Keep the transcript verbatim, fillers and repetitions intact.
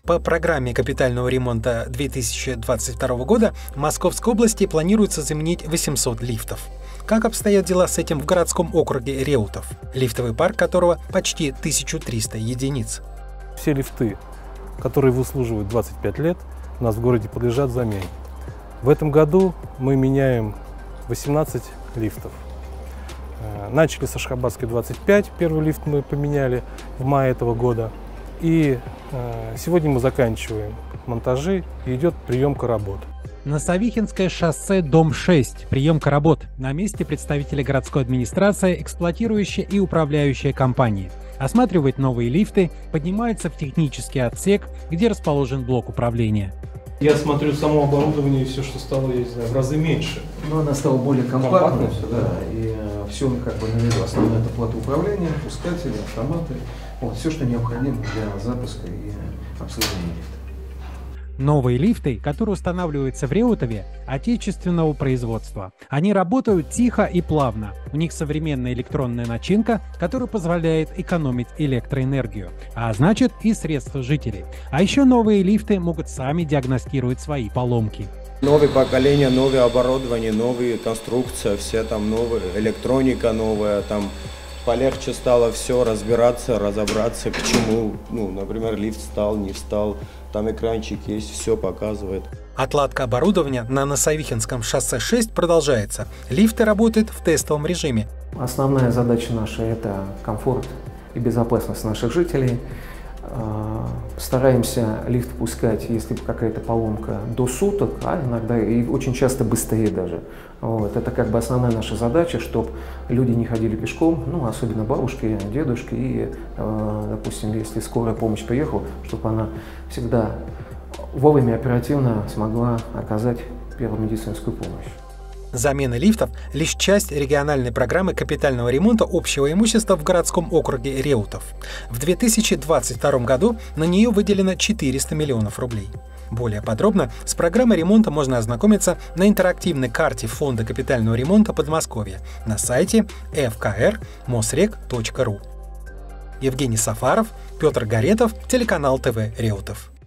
По программе капитального ремонта две тысячи двадцать второго года в Московской области планируется заменить восемьсот лифтов. Как обстоят дела с этим в городском округе Реутов, лифтовый парк которого почти тысяча триста единиц? Все лифты, которые выслуживают двадцать пять лет, у нас в городе подлежат замене. В этом году мы меняем восемнадцать лифтов. Начали с Ашхабадской двадцать пять, первый лифт мы поменяли в мае этого года. И сегодня мы заканчиваем монтажи и идет приемка работ. На Савихинское шоссе, дом шесть. Приемка работ. На месте представители городской администрации, эксплуатирующая и управляющая компании. Осматривают новые лифты, поднимаются в технический отсек, где расположен блок управления. Я смотрю само оборудование и все, что стало, я не знаю, в разы меньше. Но она стала более компактной, компактно, все, да, да, и э, все как бы на виду. Основное это плата управления, пускатели, автоматы, вот, все, что необходимо для запуска и обслуживания лифта. Новые лифты, которые устанавливаются в Реутове, отечественного производства. Они работают тихо и плавно. У них современная электронная начинка, которая позволяет экономить электроэнергию, а значит и средства жителей. А еще новые лифты могут сами диагностировать свои поломки. Новое поколение, новое оборудование, новые конструкции, все там новые, электроника новая, там полегче стало все разбираться, разобраться, к чему, ну, например, лифт встал, не встал, там экранчик есть, все показывает. Отладка оборудования на Носовихинском шоссе шесть продолжается. Лифты работают в тестовом режиме. Основная задача наша – это комфорт и безопасность наших жителей. Стараемся лифт пускать, если какая-то поломка, до суток, а иногда и очень часто быстрее даже. Вот. Это как бы основная наша задача, чтобы люди не ходили пешком, ну, особенно бабушки, дедушки, и, допустим, если скорая помощь приехала, чтобы она всегда вовремя оперативно смогла оказать первую медицинскую помощь. Замена лифтов – лишь часть региональной программы капитального ремонта общего имущества в городском округе Реутов. В две тысячи двадцать втором году на нее выделено четыреста миллионов рублей. Более подробно с программой ремонта можно ознакомиться на интерактивной карте Фонда капитального ремонта Подмосковья на сайте эф ка эр мосрек точка ру. Евгений Сафаров, Петр Горетов, телеканал ТВ Реутов.